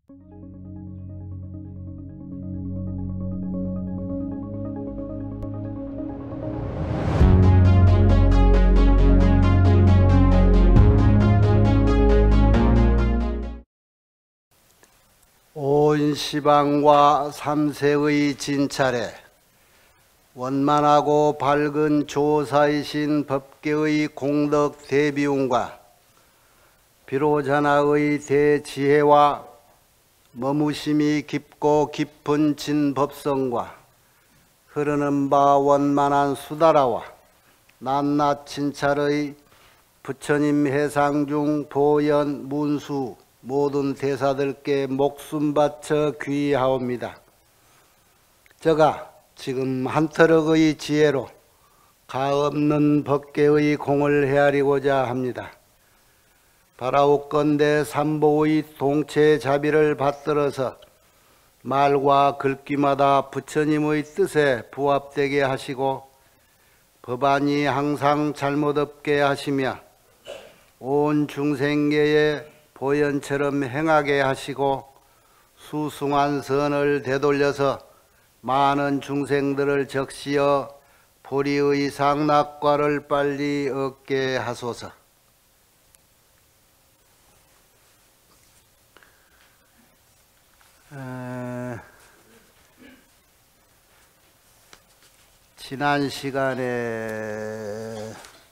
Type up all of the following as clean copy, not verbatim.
온 시방과 삼세의 진찰에 원만하고 밝은 조사이신 법계의 공덕 대비움과 비로자나의 대지혜와 머무심이 깊고 깊은 진법성과 흐르는 바 원만한 수다라와 낱낱 진찰의 부처님 해상중 도연 문수 모든 대사들께 목숨 바쳐 귀하옵니다. 저가 지금 한터럭의 지혜로 가없는 법계의 공을 헤아리고자 합니다. 바라옵건대 삼보의 동체 자비를 받들어서 말과 글귀마다 부처님의 뜻에 부합되게 하시고 법안이 항상 잘못 없게 하시며 온 중생계에 보현처럼 행하게 하시고 수승한 선을 되돌려서 많은 중생들을 적시어 보리의 상락과를 빨리 얻게 하소서. 지난 시간에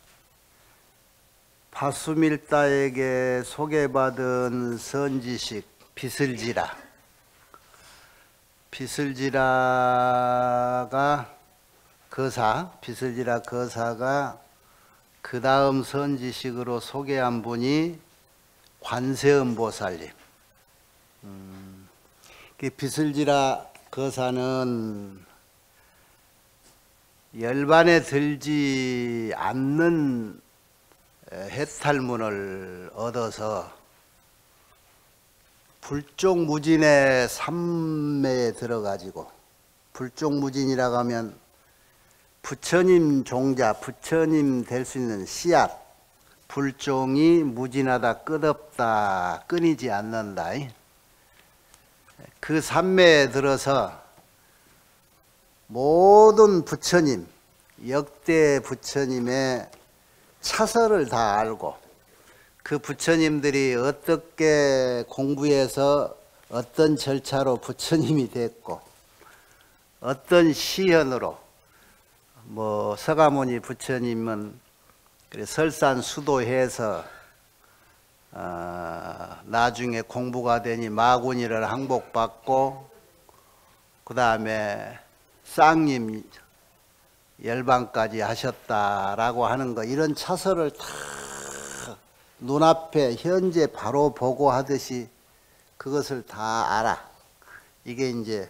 파수밀다에게 소개받은 선지식 비슬지라가 그 다음 선지식으로 소개한 분이 관세음보살님. 비슬지라 거사는 열반에 들지 않는 해탈문을 얻어서 불종무진의 삼매에 들어가지고, 불종무진이라고 하면 부처님 종자, 부처님 될 수 있는 씨앗, 불종이 무진하다, 끝없다, 끊이지 않는다. 그 삼매에 들어서 모든 부처님, 역대 부처님의 차설을 다 알고 그 부처님들이 어떻게 공부해서 어떤 절차로 부처님이 됐고 어떤 시현으로, 서가모니 부처님은 설산수도해서 나중에 공부가 되니 마구니를 항복받고 그 다음에 쌍님 열반까지 하셨다라고 하는 거, 이런 차설을 다 눈앞에 현재 바로 보고 하듯이 그것을 다 알아. 이게 이제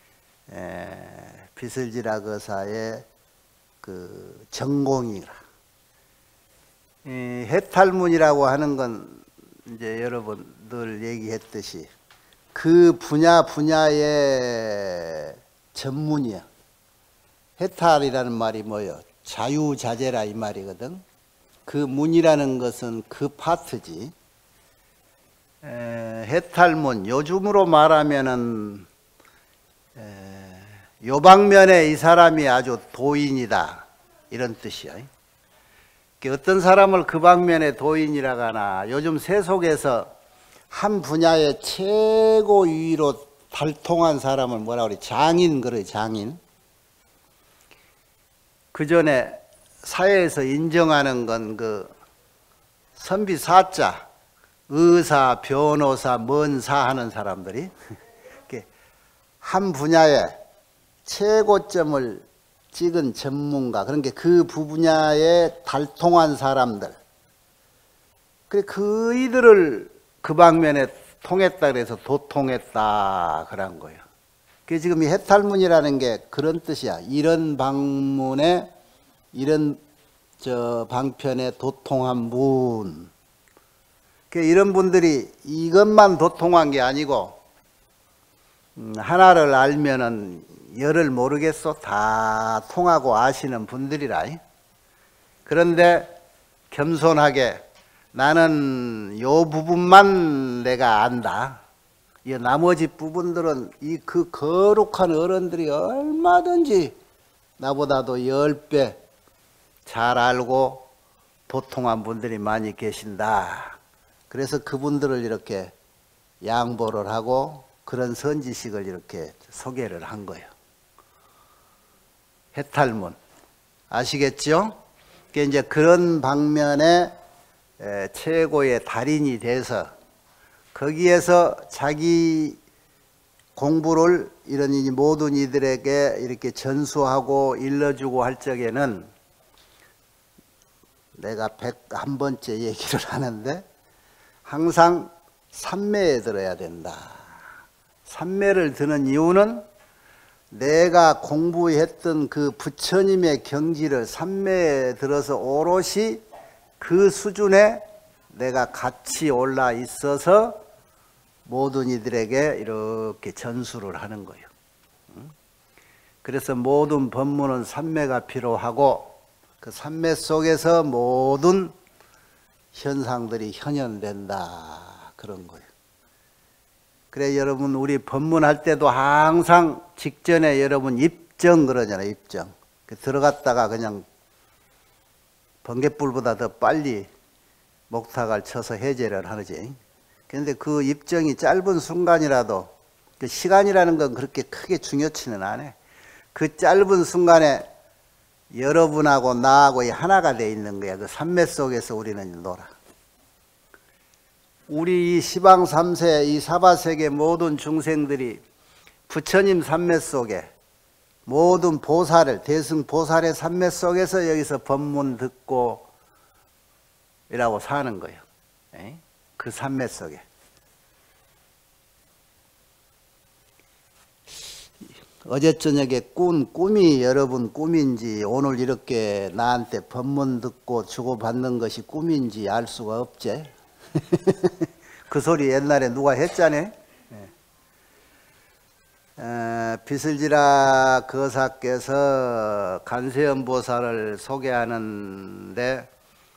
비슬지라 거사의 그 전공이라. 해탈문이라고 하는 건 이제 여러분 늘 얘기했듯이 그 분야의 전문이야. 해탈이라는 말이 뭐예요? 자유자재라 이 말이거든. 그 문이라는 것은 그 파트지. 해탈문, 요즘으로 말하면은 요 방면에 이 사람이 아주 도인이다, 이런 뜻이야. 어떤 사람을 그 방면에 도인이라고 하나, 요즘 세속에서 한 분야의 최고위로 발통한 사람을 뭐라 그래? 장인 그래, 장인. 그 전에 사회에서 인정하는 건 그 선비 사자, 의사, 변호사, 먼사 하는 사람들이 한 분야에 최고점을 찍은 전문가, 그런 게 그 분야에 달통한 사람들. 그래, 그이들을 그 방면에 통했다 그래서 도통했다 그런 거예요. 그 지금 이 해탈문이라는 게 그런 뜻이야. 이런 방문에, 이런 방편에 도통한 문. 이런 분들이 이것만 도통한 게 아니고 하나를 알면은 열을 모르겠어 다 통하고 아시는 분들이라. 그런데 겸손하게 나는 요 부분만 내가 안다, 이 나머지 부분들은 이 그 거룩한 어른들이 얼마든지 나보다도 10배 잘 알고 도통한 분들이 많이 계신다. 그래서 그분들을 이렇게 양보를 하고 그런 선지식을 이렇게 소개를 한 거예요. 해탈문 아시겠죠? 이제 그런 방면에 최고의 달인이 돼서 거기에서 자기 공부를 이런 모든 이들에게 이렇게 전수하고 일러주고 할 적에는 내가 101번째 얘기를 하는데 항상 삼매에 들어야 된다. 삼매를 드는 이유는 내가 공부했던 그 부처님의 경지를 삼매에 들어서 오롯이 그 수준에 내가 같이 올라 있어서 모든 이들에게 이렇게 전수를 하는 거예요. 그래서 모든 법문은 삼매가 필요하고 그 삼매 속에서 모든 현상들이 현현된다. 그런 거예요. 그래 여러분 우리 법문할 때도 항상 직전에 여러분 입정 그러잖아요. 입정. 들어갔다가 그냥 번갯불보다 더 빨리 목탁을 쳐서 해제를 하지. 그런데 그 입정이 짧은 순간이라도 그 시간이라는 건 그렇게 크게 중요치는 않아요. 그 짧은 순간에 여러분하고 나하고 하나가 돼 있는 거야. 그 삼매 속에서 우리는 놀아. 우리 이 시방 삼세 이 사바세계 모든 중생들이 부처님 삼매 속에 모든 보살을 대승 보살의 삼매 속에서 여기서 법문 듣고 이라고 사는 거예요. 그 삼매 속에. 어제 저녁에 꾼 꿈이 여러분 꿈인지 오늘 이렇게 나한테 법문 듣고 주고받는 것이 꿈인지 알 수가 없지. 그 소리 옛날에 누가 했잖아요. 비슬지라 거사께서 간세음 보살을 소개하는데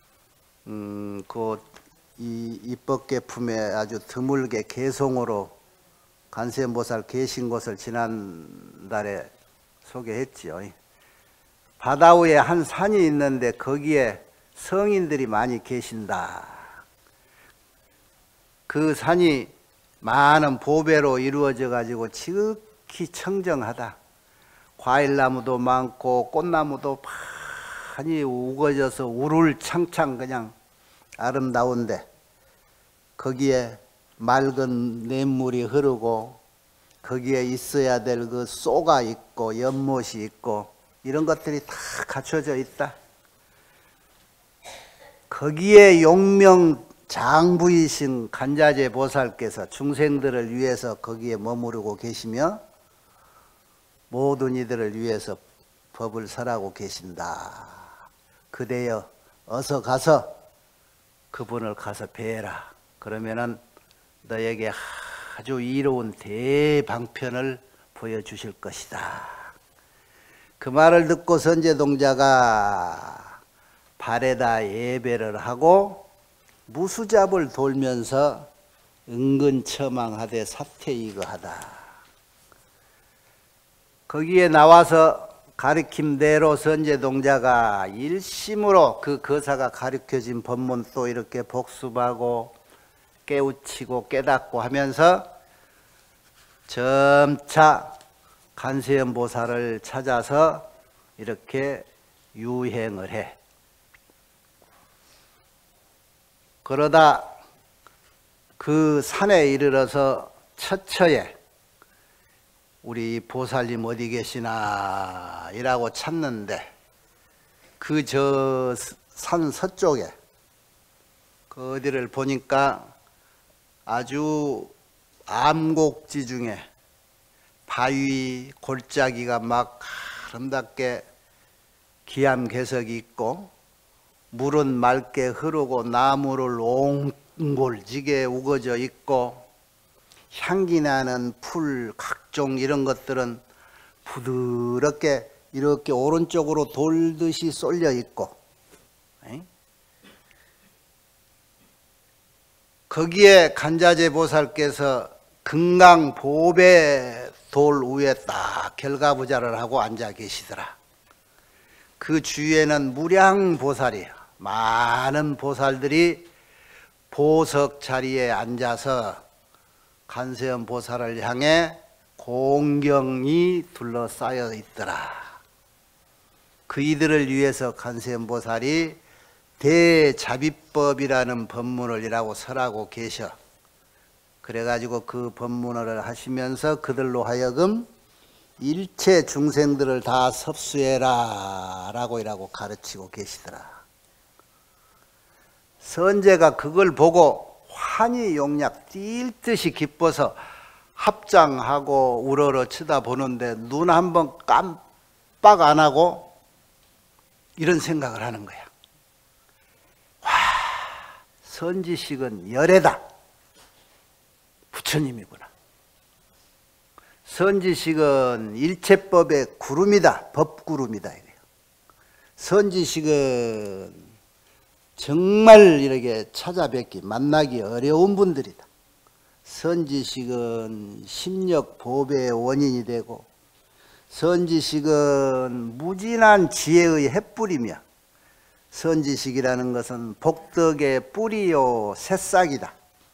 이 입법계품에 아주 드물게 개송으로 간세음 보살 계신 곳을 지난달에 소개했지요. 바다 위에 한 산이 있는데 거기에 성인들이 많이 계신다. 그 산이 많은 보배로 이루어져 가지고 지극히 청정하다. 과일나무도 많고 꽃나무도 많이 우거져서 우룰창창 그냥 아름다운데 거기에 맑은 냇물이 흐르고 거기에 있어야 될 그 쏘가 있고 연못이 있고 이런 것들이 다 갖춰져 있다. 거기에 용명 장부이신 간자재 보살께서 중생들을 위해서 거기에 머무르고 계시며 모든 이들을 위해서 법을 설하고 계신다. 그대여 어서 가서 그분을 가서 뵈라. 그러면은 너에게 아주 이로운 대방편을 보여주실 것이다. 그 말을 듣고 선제동자가 발에다 예배를 하고 무수잡을 돌면서 은근처망하되 사퇴이거하다. 거기에 나와서 가르침대로 선제동자가 일심으로 그 거사가 가르쳐진 법문 또 이렇게 복습하고 깨우치고 깨닫고 하면서 점차 간세음 보살을 찾아서 이렇게 유행을 해. 그러다 그 산에 이르러서 처처에 우리 보살님 어디 계시나 이라고 찾는데 그 저 산 서쪽에 그 어디를 보니까 아주 암곡지 중에 바위 골짜기가 막 아름답게 기암괴석이 있고 물은 맑게 흐르고 나무를 옹골지게 우거져 있고 향기 나는 풀 각종 이런 것들은 부드럽게 이렇게 오른쪽으로 돌듯이 쏠려 있고 거기에 간자재 보살께서 금강 보배 돌 위에 딱 결가부자를 하고 앉아 계시더라. 그 주위에는 무량보살이, 많은 보살들이 보석 자리에 앉아서 간세음 보살을 향해 공경이 둘러싸여 있더라. 그 이들을 위해서 간세음 보살이 대자비법이라는 법문을 이라고 설하고 계셔. 그래가지고 그 법문을 하시면서 그들로 하여금 일체 중생들을 다 섭수해라 라고 가르치고 계시더라. 선제가 그걸 보고 환히 용약 뛸 듯이 기뻐서 합장하고 우러러 쳐다보는데 눈 한번 깜빡 안 하고 이런 생각을 하는 거야. 와, 선지식은 열애다. 부처님이구나. 선지식은 일체법의 구름이다. 법구름이다. 선지식은 정말 이렇게 찾아뵙기, 만나기 어려운 분들이다. 선지식은 심력 보배의 원인이 되고, 선지식은 무진한 지혜의 햇불이며, 선지식이라는 것은 복덕의 뿌리요 새싹이다.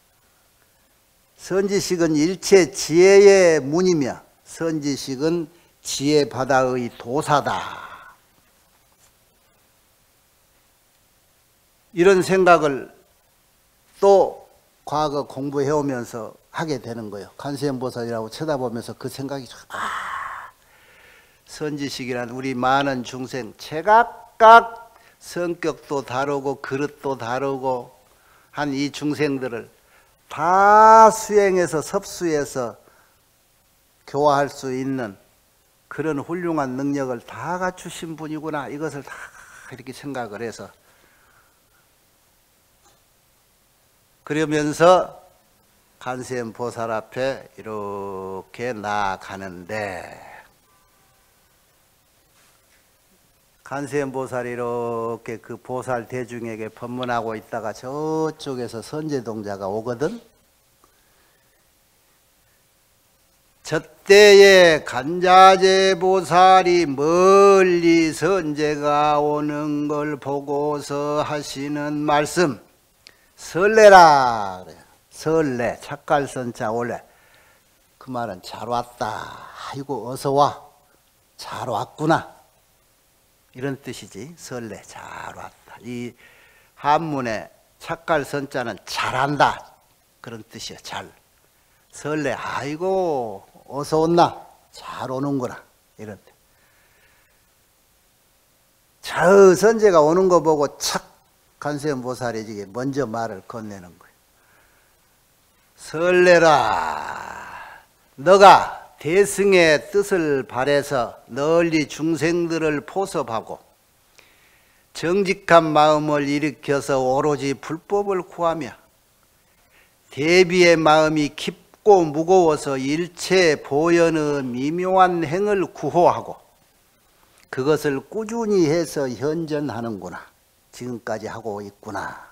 선지식은 일체 지혜의 문이며, 선지식은 지혜 바다의 도사다. 이런 생각을 또 과거 공부해오면서 하게 되는 거예요. 간세음 보살이라고 쳐다보면서 그 생각이 선지식이란 우리 많은 중생 제각각 성격도 다르고 그릇도 다르고 한 이 중생들을 다 수행해서 섭수해서 교화할 수 있는 그런 훌륭한 능력을 다 갖추신 분이구나. 이것을 다 이렇게 생각을 해서 그러면서 간세음 보살 앞에 이렇게 나아가는데, 간세음 보살이 이렇게 그 보살 대중에게 법문하고 있다가 저쪽에서 선제동자가 오거든. 저때에 간자재 보살이 멀리 선제가 오는 걸 보고서 하시는 말씀, 설레라 그래요. 설레, 착갈선자 올래. 그 말은 잘 왔다. 아이고 어서 와. 잘 왔구나. 이런 뜻이지. 설레, 잘 왔다. 이 한문에 착갈선자는 잘한다. 그런 뜻이야. 잘. 설레, 아이고 어서 온나. 잘 오는구나. 이런 뜻. 저 선제가 오는 거 보고 착 간세음 보살이 먼저 말을 건네는 거예요. 설레라. 너가 대승의 뜻을 발해서 널리 중생들을 포섭하고 정직한 마음을 일으켜서 오로지 불법을 구하며 대비의 마음이 깊고 무거워서 일체 보현의 미묘한 행을 구호하고 그것을 꾸준히 해서 현전하는구나. 지금까지 하고 있구나.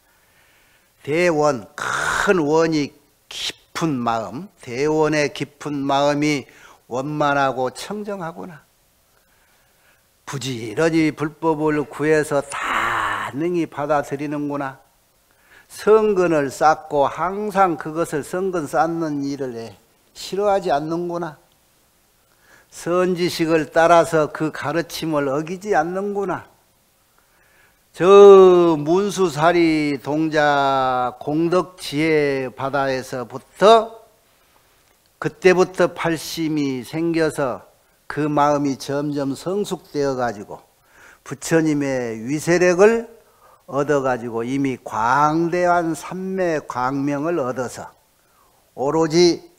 대원, 큰 원이 깊은 마음, 대원의 깊은 마음이 원만하고 청정하구나. 부지런히 불법을 구해서 다 능히 받아들이는구나. 성근을 쌓고 항상 그것을 성근 쌓는 일을 해. 싫어하지 않는구나. 선지식을 따라서 그 가르침을 어기지 않는구나. 저 문수사리 동자 공덕지혜 바다에서부터 그때부터 팔심이 생겨서 그 마음이 점점 성숙되어 가지고 부처님의 위세력을 얻어 가지고 이미 광대한 삼매 광명을 얻어서 오로지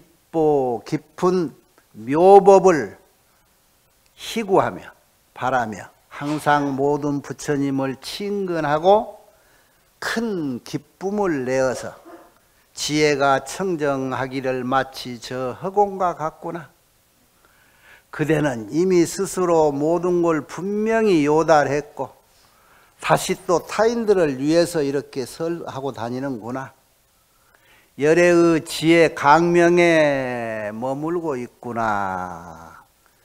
깊은 묘법을 희구하며 바라며 항상 모든 부처님을 친근하고 큰 기쁨을 내어서 지혜가 청정하기를 마치 저 허공과 같구나. 그대는 이미 스스로 모든 걸 분명히 요달했고 다시 또 타인들을 위해서 이렇게 설하고 다니는구나. 열애의 지혜 강명에 머물고 있구나.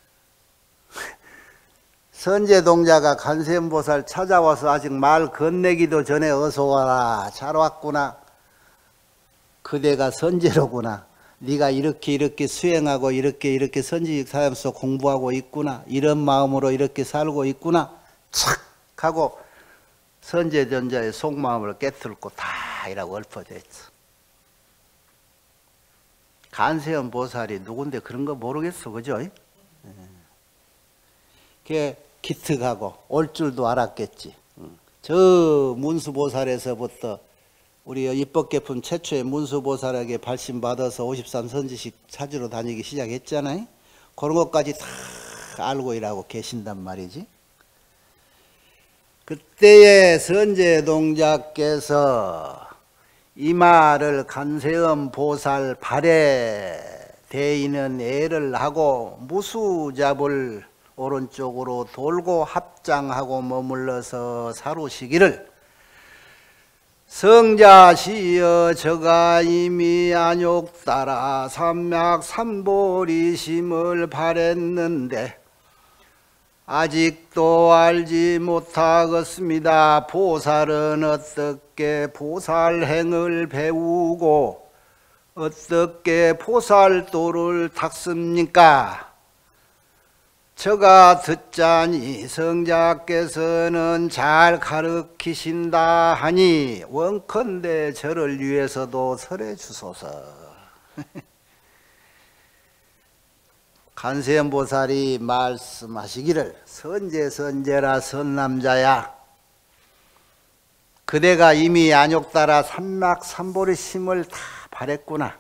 선제동자가 관세음보살 찾아와서 아직 말 건네기도 전에 어서 와라, 잘 왔구나, 그대가 선제로구나, 네가 이렇게 수행하고 이렇게 선지식 사람으로서 공부하고 있구나, 이런 마음으로 이렇게 살고 있구나 착 하고 선제전자의 속마음을 깨뚫고 다 이라고 엎어져 있어. 간세음 보살이 누군데 그런 거 모르겠어, 그죠? 그게 기특하고 올 줄도 알았겠지. 저 문수보살에서부터 우리 입법계품 최초의 문수보살에게 발심받아서 53선지식 찾으러 다니기 시작했잖아요. 그런 것까지 다 알고 일하고 계신단 말이지. 그때의 선제동자께서 이 말을 간세음 보살 발에 대이는 애를 하고 무수잡을 오른쪽으로 돌고 합장하고 머물러서 사루시기를, 성자시여 저가 이미 안욕 따라 삼맥삼보리심을 바랬는데 아직도 알지 못하겠습니다. 보살은 어떻게 보살행을 배우고 어떻게 보살도를 닦습니까? 저가 듣자니 성자께서는 잘 가르치신다 하니 원컨대 저를 위해서도 설해 주소서. 간세음보살이 말씀하시기를, 선제라 선남자야, 그대가 이미 안욕 따라 삼맥삼보리심을 다 바랬구나.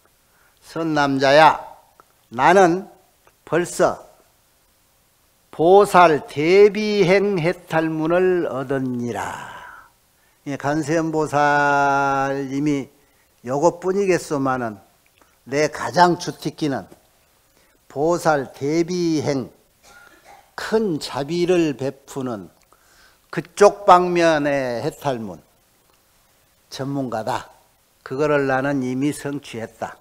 선남자야, 나는 벌써 보살 대비행 해탈문을 얻었니라. 간세음보살님이 요것뿐이겠소만은 내 가장 주특기는 보살 대비행, 큰 자비를 베푸는 그쪽 방면의 해탈문 전문가다. 그거를 나는 이미 성취했다.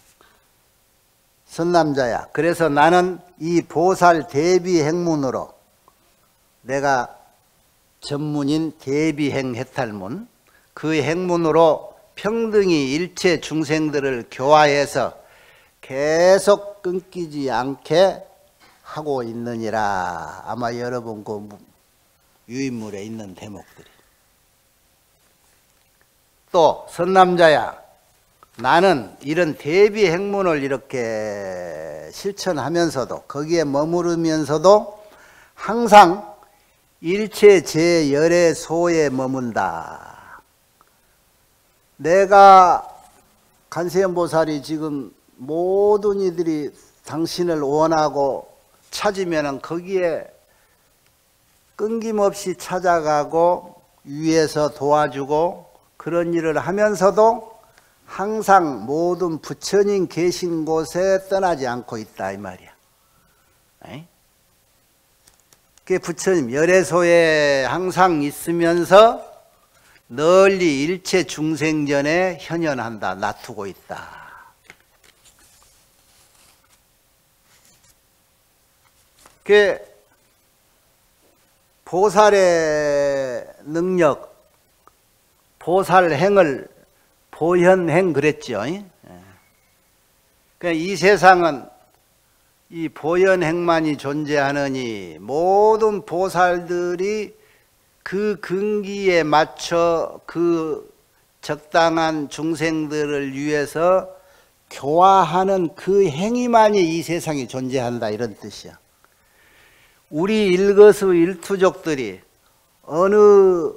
선남자야, 그래서 나는 이 보살 대비행문으로, 내가 전문인 대비행 해탈문, 그 행문으로 평등히 일체 중생들을 교화해서 계속 끊기지 않게 하고 있느니라. 아마 여러분 그 유인물에 있는 대목들이. 또 선남자야, 나는 이런 대비 행문을 이렇게 실천하면서도, 거기에 머무르면서도 항상 일체 제 열의 소에 머문다. 내가 간세음보살이 지금 모든 이들이 당신을 원하고 찾으면 거기에 끊김없이 찾아가고 위에서 도와주고 그런 일을 하면서도 항상 모든 부처님 계신 곳에 떠나지 않고 있다 이 말이야. 그 부처님 열애소에 항상 있으면서 널리 일체 중생전에 현현한다, 놔두고 있다. 그 보살의 능력, 보살행을 보현행 그랬죠. 그러니까 이 세상은 이 보현행만이 존재하느니 모든 보살들이 그 근기에 맞춰 그 적당한 중생들을 위해서 교화하는 그 행위만이 이 세상에 존재한다, 이런 뜻이야. 우리 일거수일투족들이 어느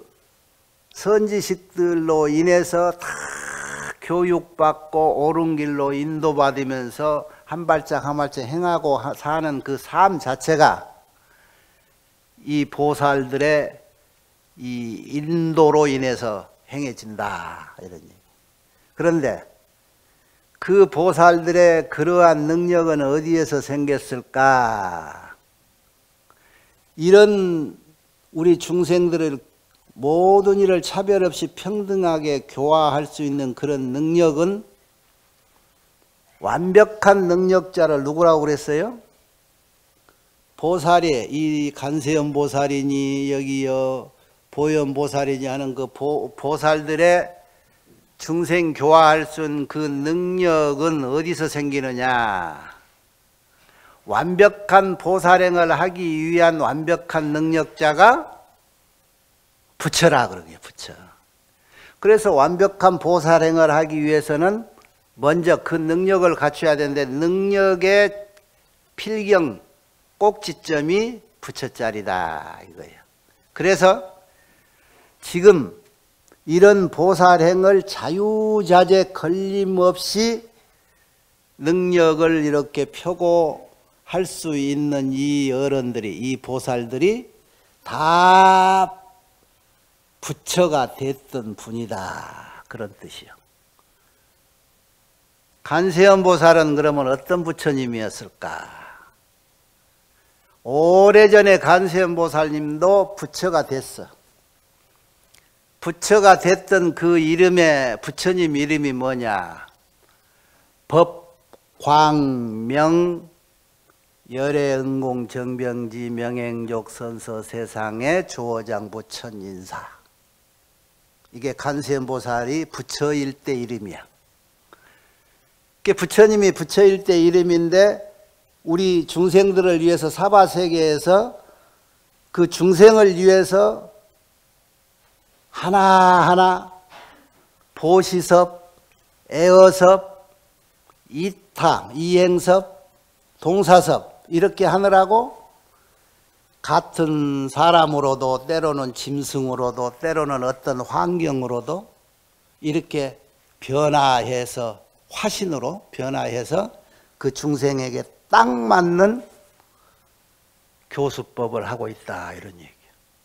선지식들로 인해서 다 교육받고 옳은 길로 인도받으면서 한 발짝 한 발짝 행하고 사는 그 삶 자체가 이 보살들의 이 인도로 인해서 행해진다, 이런 얘기. 그런데 그 보살들의 그러한 능력은 어디에서 생겼을까? 이런 우리 중생들을 모든 일을 차별 없이 평등하게 교화할 수 있는 그런 능력은 완벽한 능력자를 누구라고 그랬어요? 보살이, 이 간세음 보살이니 여기요 보현 보살이니 하는 그 보살들의 중생 교화할 수 있는 그 능력은 어디서 생기느냐? 완벽한 보살행을 하기 위한 완벽한 능력자가 부처라 그러게, 부처. 그래서 완벽한 보살행을 하기 위해서는 먼저 그 능력을 갖춰야 되는데, 능력의 필경 꼭지점이 부처짜리다 이거예요. 그래서 지금 이런 보살행을 자유자재 걸림없이 능력을 이렇게 펴고 할 수 있는 이 어른들이, 이 보살들이 다 부처가 됐던 분이다, 그런 뜻이요. 간세음 보살은 그러면 어떤 부처님이었을까? 오래전에 간세음 보살님도 부처가 됐어. 부처가 됐던 그 이름의 부처님 이름이 뭐냐? 법, 광, 명, 열애, 응공, 정병지, 명행족, 선서, 세상의 조어장부, 천인사. 이게 간세음 보살이 부처일 때 이름이야. 부처님이 부처일 때 이름인데, 우리 중생들을 위해서 사바세계에서 그 중생을 위해서 하나하나 보시섭, 애어섭, 이탐, 이행섭, 동사섭 이렇게 하느라고 같은 사람으로도 때로는 짐승으로도 때로는 어떤 환경으로도 이렇게 변화해서 화신으로 변화해서 그 중생에게 딱 맞는 교수법을 하고 있다, 이런 얘기예요.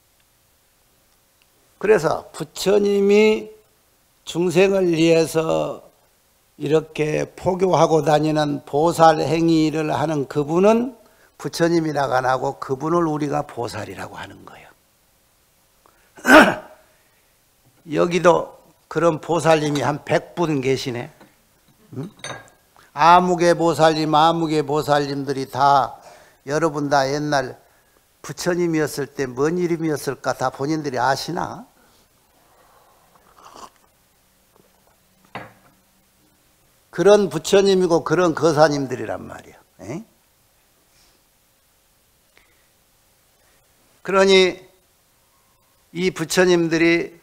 그래서 부처님이 중생을 위해서 이렇게 포교하고 다니는 보살 행위를 하는 그분은 부처님이라고 안 하고 그분을 우리가 보살이라고 하는 거예요. 여기도 그런 보살님이 한 100분 계시네. 응? 아무개 보살님들이 다, 여러분 다 옛날 부처님이었을 때 뭔 이름이었을까 다 본인들이 아시나? 그런 부처님이고 그런 거사님들이란 말이야. 에? 그러니 이 부처님들이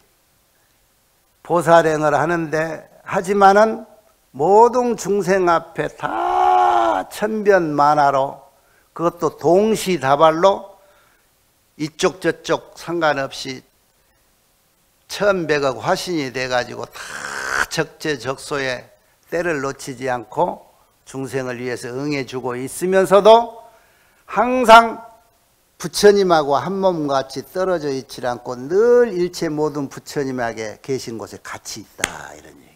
보살행을 하는데, 하지만은 모든 중생 앞에 다 천변만화로, 그것도 동시다발로 이쪽 저쪽 상관없이 천백억 화신이 돼가지고 다 적재적소에 때를 놓치지 않고 중생을 위해서 응해주고 있으면서도 항상 부처님하고 한 몸같이 떨어져 있지 않고 늘 일체 모든 부처님에게 계신 곳에 같이 있다, 이런 얘기.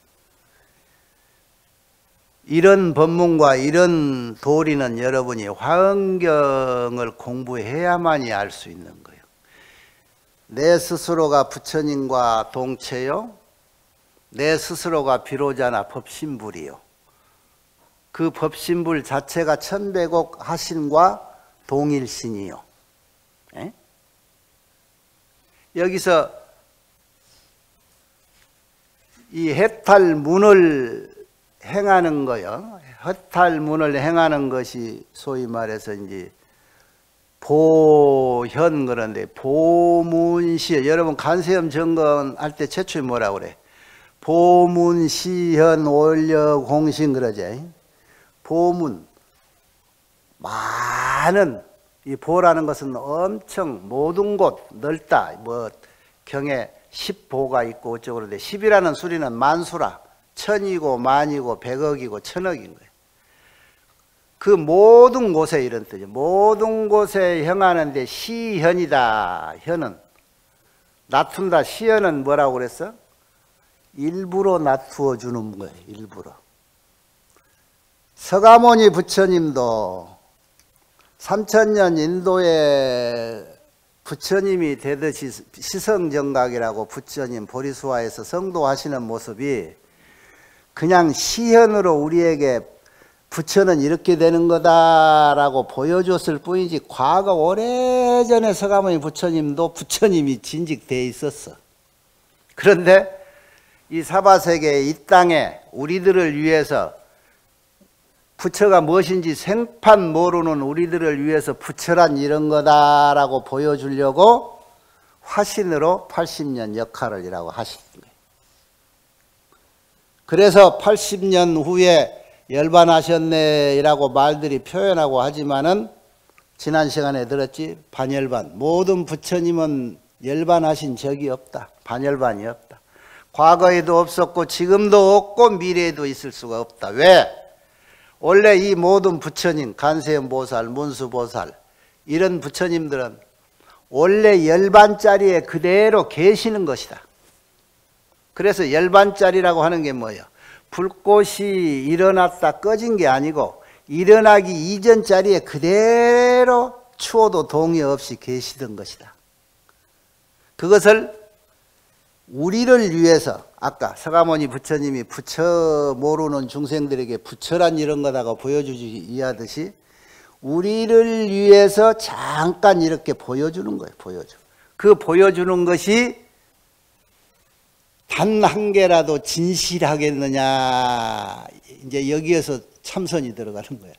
이런 법문과 이런 도리는 여러분이 화엄경을 공부해야만이 알 수 있는 거예요. 내 스스로가 부처님과 동체요, 내 스스로가 비로자나 법신불이요. 그 법신불 자체가 천백억 하신과 동일신이요. 에? 여기서 이 해탈문을 행하는 거요. 해탈문을 행하는 것이 소위 말해서 이제 보현, 그런데 보문시, 여러분 간세음 점검할 때 최초에 뭐라고 그래? 보문, 시현, 올려, 공신 그러지. 보문, 많은, 이 보라는 것은 엄청 모든 곳 넓다. 뭐 경에 10보가 있고 어쩌고 그러는데, 10이라는 수리는 만수라. 천이고 만이고 백억이고 천억인 거예요. 그 모든 곳에 이런 뜻이에요. 모든 곳에 행하는데 시현이다. 현은 낮춘다. 시현은 뭐라고 그랬어? 일부러 낮추어 주는 거예요. 일부러. 서가모니 부처님도 3000년 인도에 부처님이 되듯이 시성정각이라고 부처님 보리수화에서 성도하시는 모습이 그냥 시현으로 우리에게 부처는 이렇게 되는 거다라고 보여줬을 뿐이지, 과거 오래전에 서가모니 부처님도 부처님이 진직되어 있었어. 그런데 이 사바세계 이 땅에 우리들을 위해서 부처가 무엇인지 생판 모르는 우리들을 위해서 부처란 이런 거다라고 보여주려고 화신으로 80년 역할을 하신 거예요. 그래서 80년 후에 열반하셨네라고 말들이 표현하고 하지만은 지난 시간에 들었지, 반열반. 모든 부처님은 열반하신 적이 없다. 반열반이 없다. 과거에도 없었고 지금도 없고 미래에도 있을 수가 없다. 왜? 원래 이 모든 부처님, 간세음보살, 문수보살 이런 부처님들은 원래 열반자리에 그대로 계시는 것이다. 그래서 열반자리라고 하는 게 뭐예요? 불꽃이 일어났다 꺼진 게 아니고 일어나기 이전 자리에 그대로 추호도 동의 없이 계시던 것이다. 그것을 우리를 위해서 아까 서가모니 부처님이 부처 모르는 중생들에게 부처란 이런 거다가 보여주지 하듯이 우리를 위해서 잠깐 이렇게 보여주는 거예요. 그 보여주는 것이 단 한 개라도 진실하겠느냐, 이제 여기에서 참선이 들어가는 거야.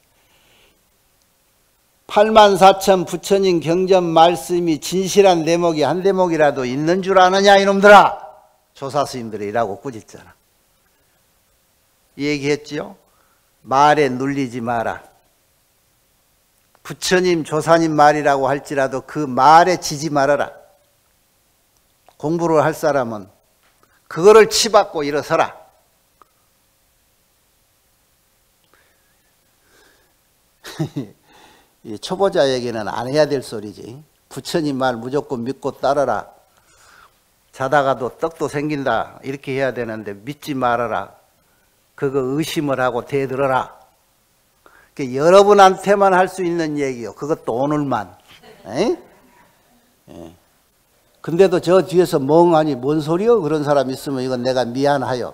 84,000 부처님 경전 말씀이 진실한 대목이 한 대목이라도 있는 줄 아느냐 이놈들아. 조사스님들이라고 꾸짖잖아. 얘기했지요. 말에 눌리지 마라. 부처님 조사님 말이라고 할지라도 그 말에 지지 말아라. 공부를 할 사람은 그거를 치받고 일어서라. 초보자에게는 안 해야 될 소리지. 부처님 말 무조건 믿고 따라라. 자다가도 떡도 생긴다 이렇게 해야 되는데 믿지 말아라. 그거 의심을 하고 대들어라. 여러분한테만 할 수 있는 얘기요. 그것도 오늘만. 에? 예. 근데도 저 뒤에서 멍하니 뭔 소리요? 그런 사람 있으면 이건 내가 미안하여.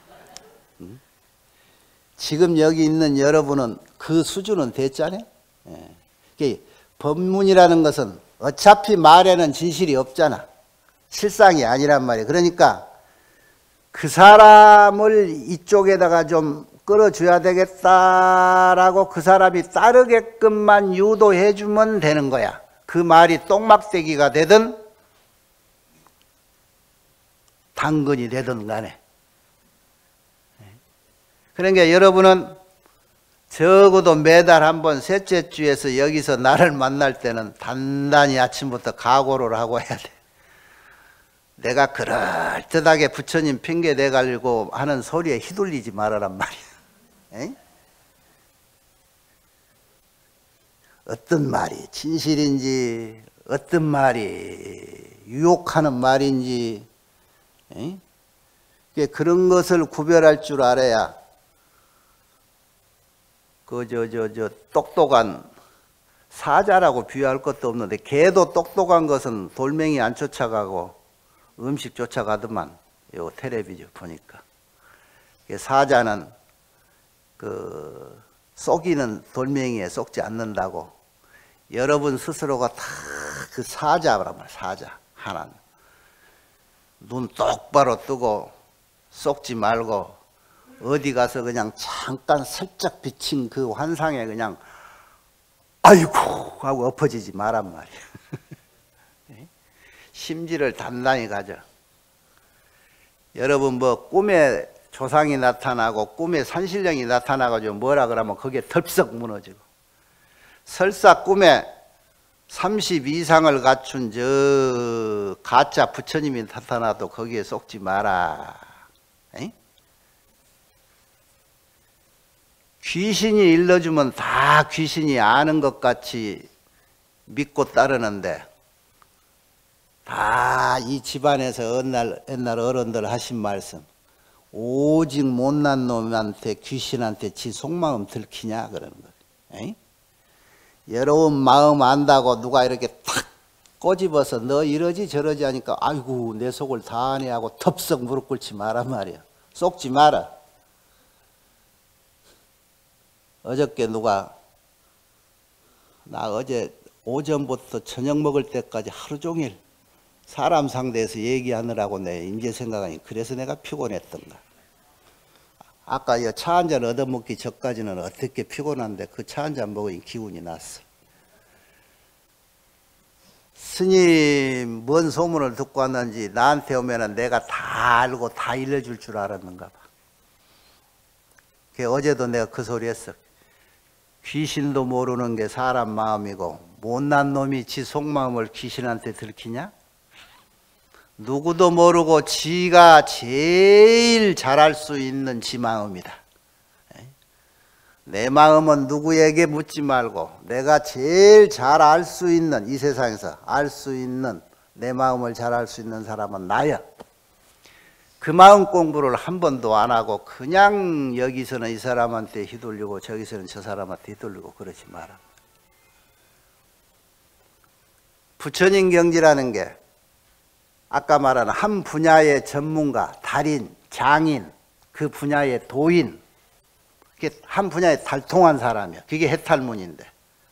지금 여기 있는 여러분은 그 수준은 됐잖아요. 예. 법문이라는 것은 어차피 말에는 진실이 없잖아. 실상이 아니란 말이에요. 그러니까 그 사람을 이쪽에다가 좀 끌어줘야 되겠다라고 그 사람이 따르게끔만 유도해 주면 되는 거야. 그 말이 똥막대기가 되든 당근이 되든 간에. 그러니까 여러분은 적어도 매달 한 번 셋째 주에서 여기서 나를 만날 때는 단단히 아침부터 각오를 하고 해야 돼. 내가 그럴듯하게 부처님 핑계 대가지고 하는 소리에 휘둘리지 말아란 말이야. 에? 어떤 말이 진실인지 어떤 말이 유혹하는 말인지 그런 것을 구별할 줄 알아야 똑똑한 사자라고 비유할 것도 없는데 개도 똑똑한 것은 돌멩이 안 쫓아가고 음식 쫓아가더만. 요 텔레비전 보니까 사자는 그 쏘기는 돌멩이에 쏘지 않는다고. 여러분 스스로가 다 그 사자란 말이야. 사자 하나는 눈 똑바로 뜨고 쏘지 말고 어디 가서 그냥 잠깐 살짝 비친 그 환상에 그냥 아이고 하고 엎어지지 말란 말이야. 심지를 단단히 가져. 여러분 뭐 꿈에 조상이 나타나고 꿈에 산신령이 나타나가지고 뭐라 그러면 그게 덜썩 무너지고, 설사 꿈에 30 이상을 갖춘 저 가짜 부처님이 나타나도 거기에 속지 마라. 에이? 귀신이 일러주면 다 귀신이 아는 것 같이 믿고 따르는데 다 이 집안에서 옛날 어른들 하신 말씀, 오직 못난 놈한테 귀신한테 지 속마음 들키냐 그러는 거예요. 여러분 마음 안다고 누가 이렇게 탁 꼬집어서 너 이러지 저러지 하니까 아이고 내 속을 다 아네 하고 덥석 무릎 꿇지 마란 말이야. 속지 마라. 어저께 누가 나 어제 오전부터 저녁 먹을 때까지 하루 종일 사람 상대해서 얘기하느라고 내 이제 생각하니 그래서 내가 피곤했던가. 아까 차 한잔 얻어먹기 전까지는 어떻게 피곤한데 그 차 한잔 먹으니 기운이 났어. 스님 뭔 소문을 듣고 왔는지 나한테 오면은 내가 다 알고 다 알려줄 줄 알았는가 봐. 어제도 내가 그 소리 했어. 귀신도 모르는 게 사람 마음이고 못난 놈이 지 속마음을 귀신한테 들키냐? 누구도 모르고 지가 제일 잘할 수 있는 지 마음이다. 내 마음은 누구에게 묻지 말고 내가 제일 잘 알 수 있는, 이 세상에서 알 수 있는, 내 마음을 잘 알 수 있는 사람은 나야. 그 마음 공부를 한 번도 안 하고 그냥 여기서는 이 사람한테 휘둘리고 저기서는 저 사람한테 휘둘리고 그러지 마라. 부처님 경지라는 게 아까 말한 한 분야의 전문가, 달인, 장인, 그 분야의 도인, 한 분야에 달통한 사람이야. 그게 해탈문인데,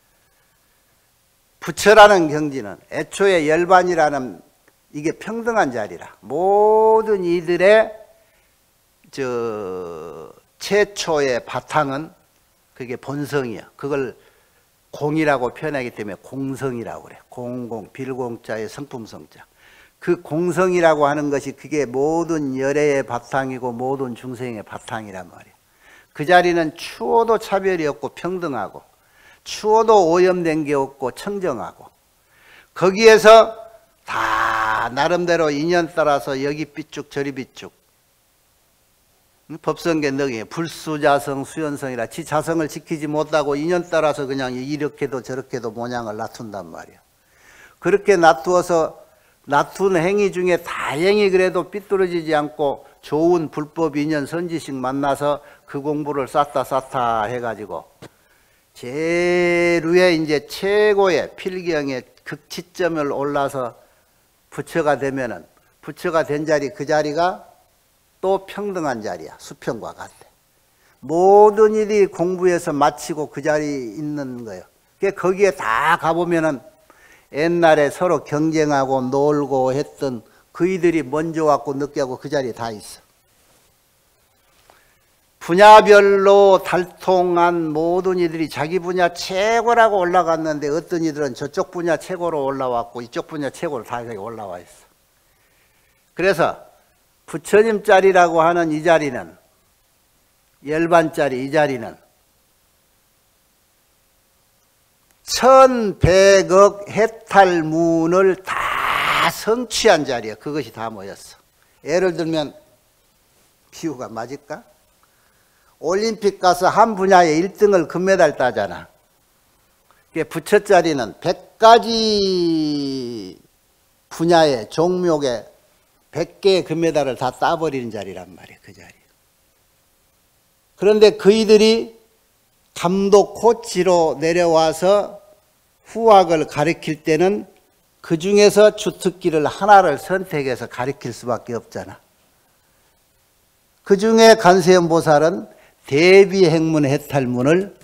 부처라는 경지는 애초에 열반이라는 이게 평등한 자리라. 모든 이들의 최초의 바탕은 그게 본성이야. 그걸 공이라고 표현하기 때문에 공성이라고 그래. 공공, 빌공자의 성품성자. 그 공성이라고 하는 것이 그게 모든 열애의 바탕이고 모든 중생의 바탕이란 말이야. 그 자리는 추워도 차별이 없고 평등하고, 추워도 오염된 게 없고 청정하고, 거기에서 다 나름대로 인연 따라서 여기 삐쭉 저리 삐쭉, 법성계 능이 불수자성 수연성이라 지 자성을 지키지 못하고 인연 따라서 그냥 이렇게도 저렇게도 모양을 놔둔단 말이야. 그렇게 놔두어서 놔둔 행위 중에 다행히 그래도 삐뚤어지지 않고 좋은 불법 인연 선지식 만나서 그 공부를 쌓다 해가지고 제일 위에 이제 최고의 필경의 극치점을 올라서 부처가 되면은, 부처가 된 자리, 그 자리가 또 평등한 자리야. 수평과 같아. 모든 일이 공부해서 마치고 그 자리에 있는 거예요. 거기에 다 가보면은 옛날에 서로 경쟁하고 놀고 했던 그이들이 먼저 왔고 늦게 하고 그 자리에 다 있어. 분야별로 달통한 모든 이들이 자기 분야 최고라고 올라갔는데 어떤 이들은 저쪽 분야 최고로 올라왔고 이쪽 분야 최고로 다 올라와 있어. 그래서 부처님 자리라고 하는 이 자리는, 열반짜리 이 자리는 1100억 해탈문을 다 성취한 자리야. 그것이 다 모였어. 예를 들면 비유가 맞을까? 올림픽 가서 한 분야에 1등을 금메달 따잖아. 부처 자리는 100가지 분야의 종목에 100개의 금메달을 다 따버리는 자리란 말이야. 그 자리. 그런데 그이들이 감독 코치로 내려와서 후학을 가르칠 때는 그 중에서 주특기를 하나를 선택해서 가르칠 수밖에 없잖아. 그 중에 간세음보살은 대비행문 해탈문을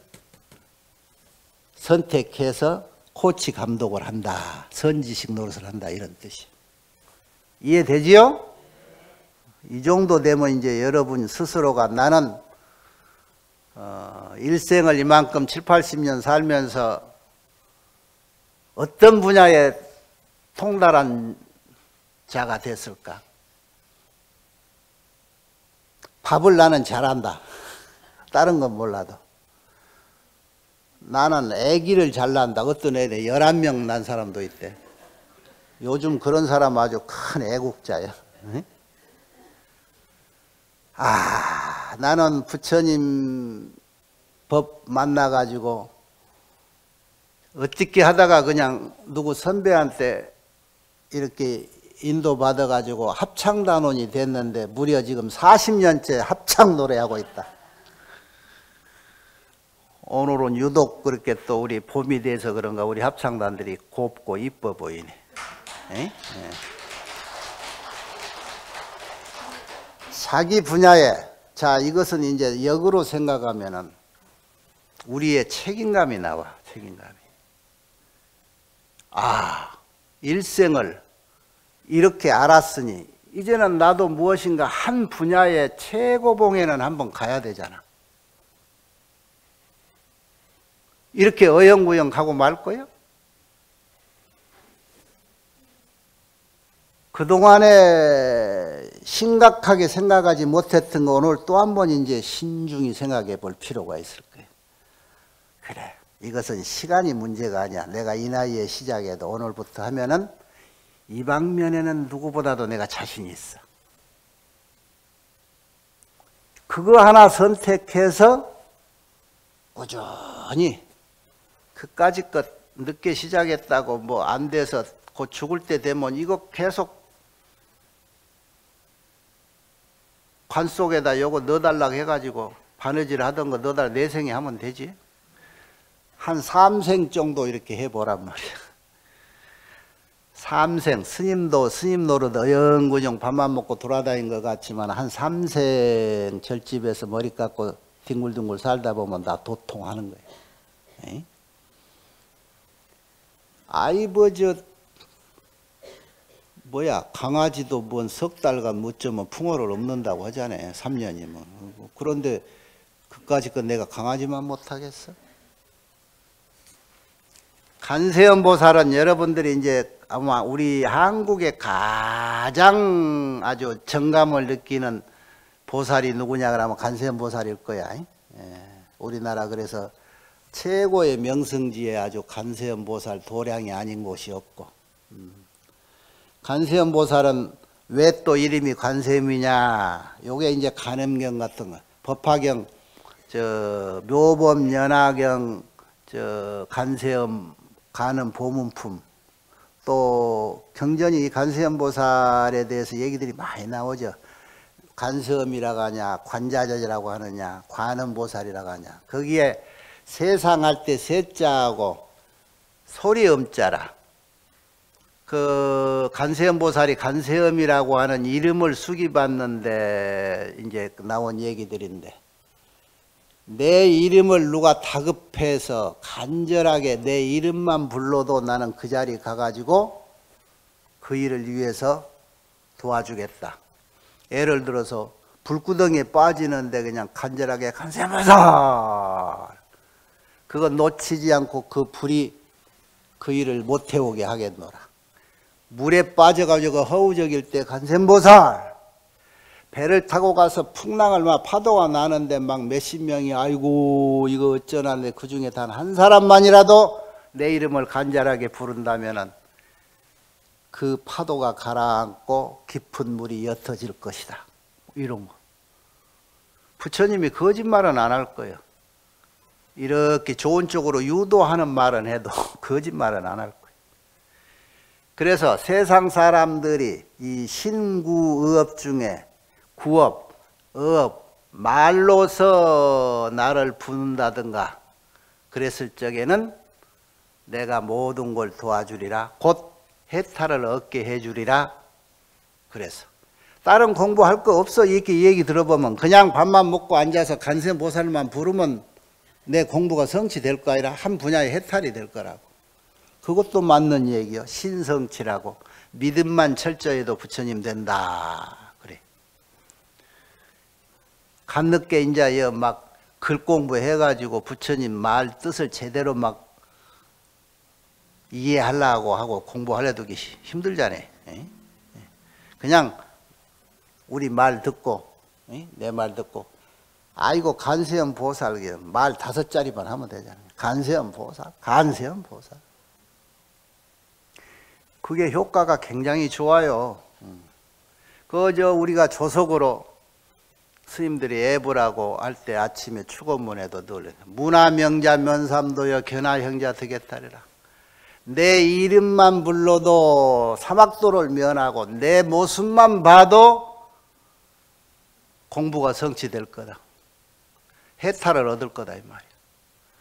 선택해서 코치 감독을 한다. 선지식 노릇을 한다. 이런 뜻이야. 이해되지요? 이 정도 되면 이제 여러분 스스로가 나는 일생을 이만큼 7, 80년 살면서 어떤 분야에 통달한 자가 됐을까? 밥을 나는 잘한다. 다른 건 몰라도. 나는 애기를 잘 낳는다. 어떤 애들 11명 난 사람도 있대. 요즘 그런 사람 아주 큰 애국자야. 나는 부처님 법 만나가지고 어떻게 하다가 그냥 누구 선배한테 이렇게 인도받아가지고 합창단원이 됐는데 무려 지금 40년째 합창 노래하고 있다. 오늘은 유독 그렇게 또 우리 봄이 돼서 그런가 우리 합창단들이 곱고 이뻐 보이네. 예? 자기 분야에, 자, 이것은 이제 역으로 생각하면은 우리의 책임감이 나와, 책임감이. 아, 일생을 이렇게 알았으니 이제는 나도 무엇인가 한 분야의 최고봉에는 한번 가야 되잖아. 이렇게 어영부영 가고 말 거야? 그동안에 심각하게 생각하지 못했던 거 오늘 또 한 번 이제 신중히 생각해 볼 필요가 있을 거예요. 그래, 이것은 시간이 문제가 아니야. 내가 이 나이에 시작해도 오늘부터 하면은 이 방면에는 누구보다도 내가 자신이 있어. 그거 하나 선택해서 꾸준히 그까짓 것 늦게 시작했다고 뭐 안 돼서 곧 죽을 때 되면 이거 계속 관 속에다 요거 넣어달라고 해가지고 바느질 하던 거 넣어달라 내생에 하면 되지. 한 3생 정도 이렇게 해보란 말이야. 3생, 스님도 스님 노릇 어영부영 밥만 먹고 돌아다닌 것 같지만 한 3생 절집에서 머리 깎고 뒹굴뒹굴 살다 보면 다 도통하는 거예요. 에이? 강아지도 뭔 석 달간 무쩌면 풍어를 엎는다고 하잖아요. 3년이면. 그런데 그까짓 건 내가 강아지만 못하겠어? 간세음 보살은 여러분들이 이제 아마 우리 한국의 가장 아주 정감을 느끼는 보살이 누구냐 그러면 간세음 보살일 거야. 우리나라 그래서 최고의 명성지에 아주 간세음 보살 도량이 아닌 곳이 없고. 간세음 보살은 왜 또 이름이 간세음이냐? 요게 이제 간음경 같은 거, 법화경, 묘범 연화경, 간세음 간음 보문품, 또 경전이 간세음 보살에 대해서 얘기들이 많이 나오죠. 간세음이라고 하냐, 관자저라고 하느냐, 관음보살이라고 하냐. 거기에 세상할 때 세자하고 소리음자라. 그 간세음 보살이 간세음이라고 하는 이름을 수기받는데 이제 나온 얘기들인데, 내 이름을 누가 다급해서 간절하게 내 이름만 불러도 나는 그 자리에 가가지고 그 일을 위해서 도와주겠다. 예를 들어서 불구덩이에 빠지는데 그냥 간절하게 간세음 보살, 그거 놓치지 않고 그 불이 그 일을 못 태우게 하겠노라. 물에 빠져가지고 허우적일 때 간세음 보살, 배를 타고 가서 풍랑을 막 파도가 나는데 막 몇십 명이 아이고 이거 어쩌나는데 그 중에 단 한 사람만이라도 내 이름을 간절하게 부른다면은 그 파도가 가라앉고 깊은 물이 옅어질 것이다. 이런 거. 부처님이 거짓말은 안 할 거예요. 이렇게 좋은 쪽으로 유도하는 말은 해도 거짓말은 안 할 거예요. 그래서 세상 사람들이 이 신구의업 중에 구업, 의업, 말로서 나를 부른다든가 그랬을 적에는 내가 모든 걸 도와주리라, 곧 해탈을 얻게 해주리라. 그래서 다른 공부할 거 없어. 이렇게 얘기 들어보면 그냥 밥만 먹고 앉아서 간세음 보살만 부르면 내 공부가 성취될 거 아니라 한 분야의 해탈이 될 거라고. 그것도 맞는 얘기요. 신성치라고. 믿음만 철저해도 부처님 된다. 그래. 간늦게 이제 막 글 공부해가지고 부처님 말 뜻을 제대로 막 이해하려고 하고 공부하려도 힘들잖아요. 그냥 우리 말 듣고, 내 말 듣고, 아이고 간세음 보살, 말 5자리만 하면 되잖아요. 간세음 보살, 간세음 보살. 그게 효과가 굉장히 좋아요. 우리가 조석으로 스님들이 애부라고 할 때 아침에 축원문에도 늘 문화명자 면삼도여 견화형자 득에따르라. 내 이름만 불러도 사막도를 면하고 내 모습만 봐도 공부가 성취될 거다. 해탈을 얻을 거다 이 말이야.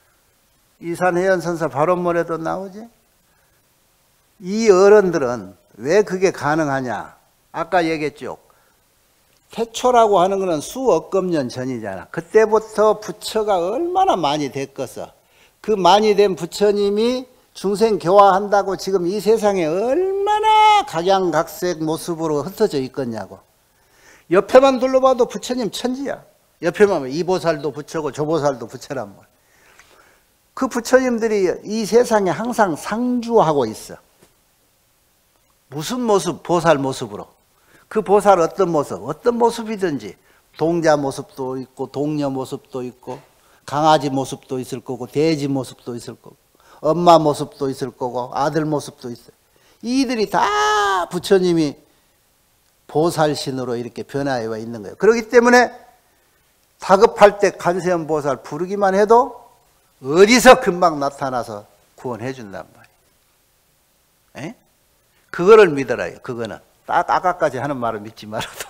이산해연선사 발언문에도 나오지. 이 어른들은 왜 그게 가능하냐? 아까 얘기했죠. 태초라고 하는 것은 수억억 년 전이잖아. 그때부터 부처가 얼마나 많이 됐겠어. 그 많이 된 부처님이 중생 교화한다고 지금 이 세상에 얼마나 각양각색 모습으로 흩어져 있겠냐고. 옆에만 둘러봐도 부처님 천지야. 옆에만 보면 이 보살도 부처고 저 보살도 부처란 말이야. 그 부처님들이 이 세상에 항상 상주하고 있어. 무슨 모습? 보살 모습으로. 그 보살 어떤 모습이든지 동자 모습도 있고 동녀 모습도 있고 강아지 모습도 있을 거고 돼지 모습도 있을 거고 엄마 모습도 있을 거고 아들 모습도 있어요. 이들이 다 부처님이 보살신으로 이렇게 변화해 와 있는 거예요. 그렇기 때문에 다급할 때 관세음 보살 부르기만 해도 어디서 금방 나타나서 구원해 준단 말이에요. 에? 그거를 믿어라요. 그거는 딱 아까까지 하는 말을 믿지 말아도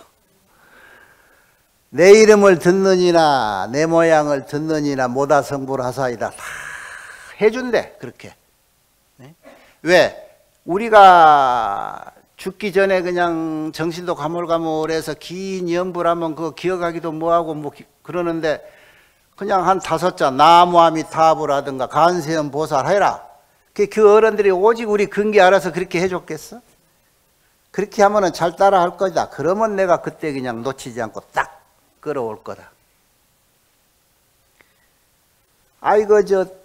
내 이름을 듣느니나 내 모양을 듣느니나 모다 성불하사이다. 다 해준대. 그렇게. 네? 왜? 우리가 죽기 전에 그냥 정신도 가물가물해서 긴 연불 하면 그거 기억하기도 뭐하고 뭐 그러는데 그냥 한 5자 나무아미타불하든가 간세음 보살 해라. 그 어른들이 오직 우리 근기 알아서 그렇게 해줬겠어? 그렇게 하면은 잘 따라 할 거다. 그러면 내가 그때 그냥 놓치지 않고 딱 끌어올 거다. 아이고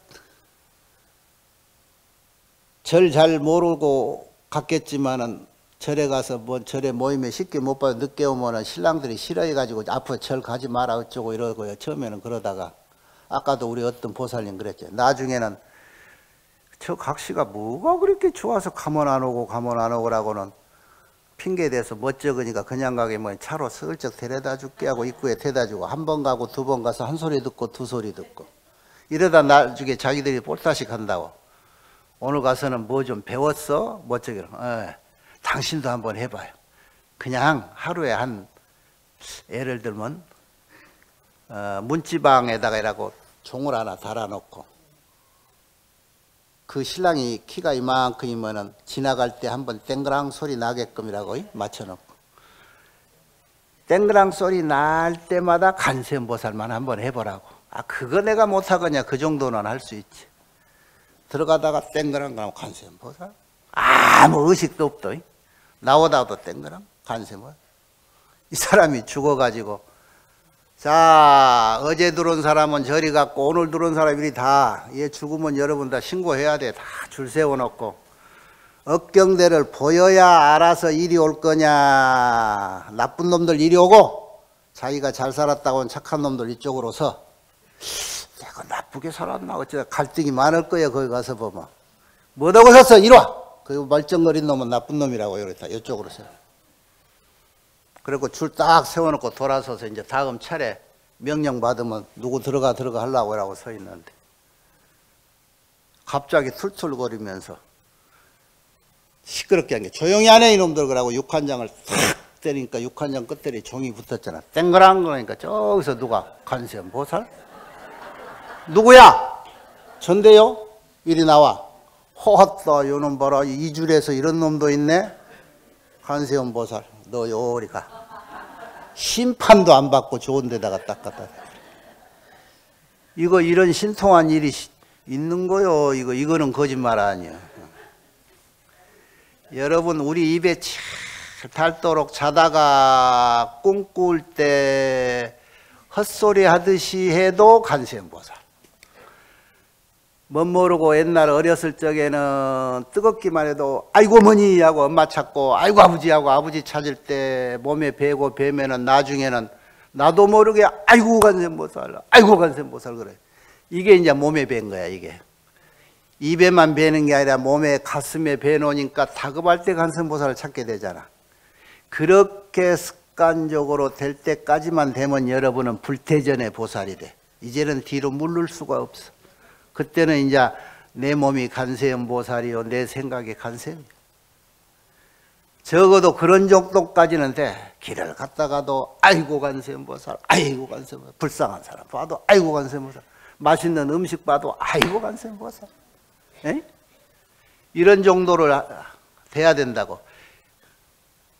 절 잘 모르고 갔겠지만은 절에 가서 뭐 절에 모임에 쉽게 못 봐도 늦게 오면은 신랑들이 싫어해가지고 앞으로 절 가지 마라 어쩌고 이러고요. 처음에는 그러다가 아까도 우리 어떤 보살님 그랬죠. 나중에는 저 각시가 뭐가 그렇게 좋아서 가면 안 오고라고는 핑계대서 멋쩍으니까 그냥 가게 뭐 차로 슬쩍 데려다 줄게 하고 입구에 대다 주고 한 번 가고 두 번 가서 한 소리 듣고 두 소리 듣고 이러다 나중에 자기들이 볼따식 한다고. 오늘 가서는 뭐 좀 배웠어? 멋쩍이로. 당신도 한번 해봐요. 그냥 하루에 한 예를 들면 문지방에다가 이라고 종을 하나 달아놓고 그 신랑이 키가 이만큼이면은 지나갈 때 한번 땡그랑 소리 나게끔이라고 맞춰놓고 땡그랑 소리 날 때마다 간세음보살만 한번 해보라고. 그거 내가 못하거냐. 그 정도는 할 수 있지. 들어가다가 땡그랑 가면 간세음보살 아무 의식도 없더. 나오다도 땡그랑 간세음보살. 이 사람이 죽어가지고 자 어제 들어온 사람은 저리 갔고 오늘 들어온 사람이 다 얘 죽으면 여러분 다 신고해야 돼. 다 줄 세워놓고 억경대를 보여야 알아서 이리 올 거냐. 나쁜 놈들 이리 오고 자기가 잘 살았다고는 착한 놈들 이쪽으로 서. 내가 나쁘게 살았나 어쩌다 갈등이 많을 거야. 거기 가서 보면 뭐라고 섰어 이리 와. 그 멀쩡거린 놈은 나쁜 놈이라고 이렇다 이쪽으로 서. 그리고 줄 딱 세워놓고 돌아서서 이제 다음 차례 명령 받으면 누구 들어가 하려고 라고 서 있는데 갑자기 툴툴거리면서 시끄럽게 한 게 조용히 하네 이놈들 그러고 육한장을 탁 때리니까 육한장 끝들이 종이 붙었잖아. 땡그랑 거니까 저기서 누가 간세음 보살? 누구야? 전데요? 이리 나와. 호헛다 요놈 봐라. 이 줄에서 이런 놈도 있네. 간세음 보살 너 요리 가. 심판도 안 받고 좋은 데다가 딱 갖다 대. 이거 이런 신통한 일이 있는 거요. 이거는 거짓말 아니야. 여러분 우리 입에 찰 닳도록 자다가 꿈꿀 때 헛소리 하듯이 해도 간세음보살. 못 모르고 옛날 어렸을 적에는 뜨겁기만 해도 아이고 어머니 하고 엄마 찾고 아이고 아버지 하고 아버지 찾을 때 몸에 배고 배면은 나중에는 나도 모르게 아이고 간세음보살 아이고 간세음보살 그래. 이게 이제 몸에 밴 거야. 이게 입에만 배는 게 아니라 몸에 가슴에 배놓으니까 다급할 때 간세음보살을 찾게 되잖아. 그렇게 습관적으로 될 때까지만 되면 여러분은 불태전의 보살이 돼. 이제는 뒤로 물를 수가 없어. 그때는 이제 내 몸이 간세음보살이요 내 생각이 간세음이야. 적어도 그런 정도까지는 돼. 길을 갔다가도 아이고 간세음보살 아이고 간세음보살. 불쌍한 사람 봐도 아이고 간세음보살. 맛있는 음식 봐도 아이고 간세음보살. 이런 정도를 돼야 된다고.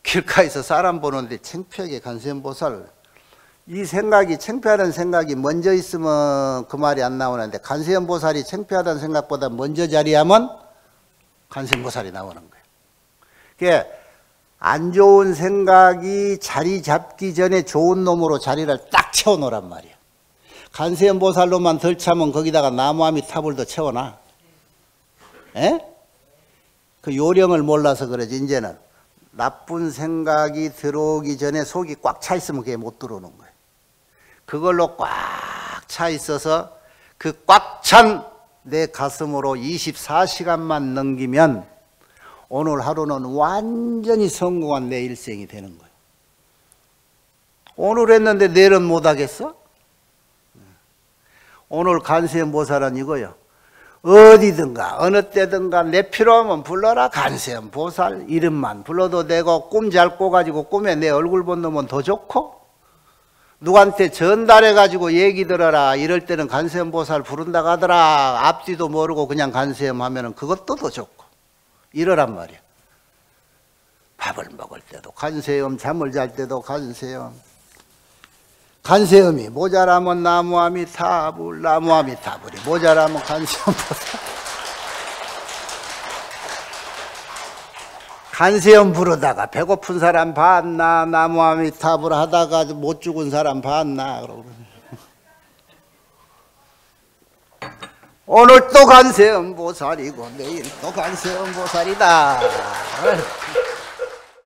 길가에서 사람 보는데 창피하게 관세음보살, 이 생각이, 창피하다는 생각이 먼저 있으면 그 말이 안 나오는데 관세음보살이 창피하다는 생각보다 먼저 자리하면 관세음보살이 나오는 거예요. 그게 안 좋은 생각이 자리 잡기 전에 좋은 놈으로 자리를 딱 채워놓으란 말이야. 관세음보살로만 덜 차면 거기다가 나무아미타불도 채워놔. 에? 그 요령을 몰라서 그러지. 이제는 나쁜 생각이 들어오기 전에 속이 꽉 차 있으면 그게 못 들어오는 거예요. 그걸로 꽉 차 있어서 그 꽉 찬 내 가슴으로 24시간만 넘기면 오늘 하루는 완전히 성공한 내 일생이 되는 거예요. 오늘 했는데 내일은 못 하겠어? 오늘 관세음보살은 이거요. 어디든가 어느 때든가 내 필요하면 불러라. 관세음보살 이름만 불러도 되고, 꿈 잘 꿔가지고 꿈에 내 얼굴 본 놈은 더 좋고, 누구한테 전달해가지고 얘기 들어라 이럴 때는 관세음보살 부른다고 하더라. 앞뒤도 모르고 그냥 관세음 하면은 그것도 더 좋고 이러란 말이야. 밥을 먹을 때도 관세음, 잠을 잘 때도 관세음. 관세음이 모자라면 나무아미타불, 나무아미타불이 모자라면 관세음보살. 관세음 부르다가 배고픈 사람 봤나, 나무아미타불 하다가 못 죽은 사람 봤나 그러고. 오늘 또 관세음보살이고 내일 또 관세음보살이다.